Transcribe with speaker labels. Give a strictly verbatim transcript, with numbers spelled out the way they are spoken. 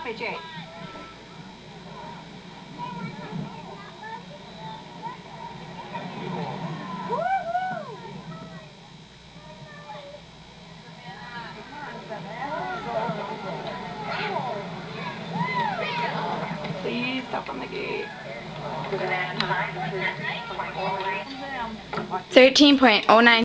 Speaker 1: stoppage at? Please stop on the gate.
Speaker 2: thirteen point oh nine